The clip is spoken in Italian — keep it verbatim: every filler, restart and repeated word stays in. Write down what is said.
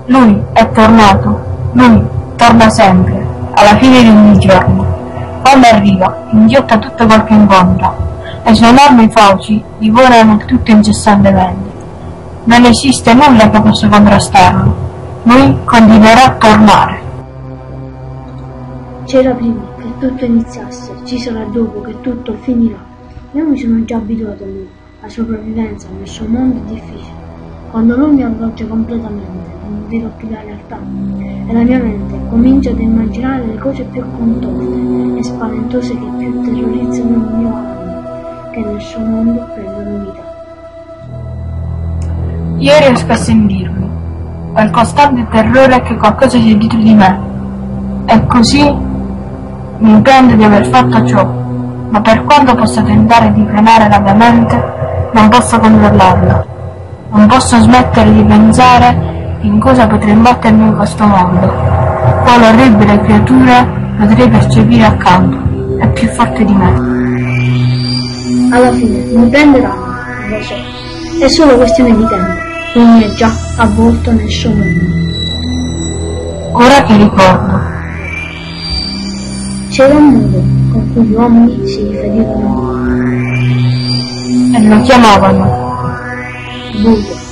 Lui è tornato, lui torna sempre, alla fine di ogni giorno. Quando arriva, inghiotta tutto quel che incontra, le sue enormi fauci divorano il tutto incessantemente. Non esiste nulla che possa contrastarlo. Lui continuerà a tornare. C'era prima che tutto iniziasse, ci sarà dopo che tutto finirà. Io mi sono già abituato a lui, la sopravvivenza nel suo mondo è difficile. Quando lui mi avvolge completamente, non vedo più la realtà e la mia mente comincia ad immaginare le cose più contorte e spaventose che più terrorizzano il mio animo, che nel suo mondo prendono vita. Io riesco a sentirmi, quel costante terrore che qualcosa c'è dietro di me, e così mi pento di aver fatto ciò, ma per quanto possa tentare di frenare la mia mente, non posso controllarla. Non posso smettere di pensare in cosa potrei imbattermi in questo mondo, quale orribile creatura potrei percepire accanto, è più forte di me. Alla fine mi prenderanno, lo so, è solo questione di tempo, lui mi è già avvolto nel suo mondo. Ora che ricordo, c'era un modo con cui gli uomini si riferivano a lui. e lo chiamavano Buio.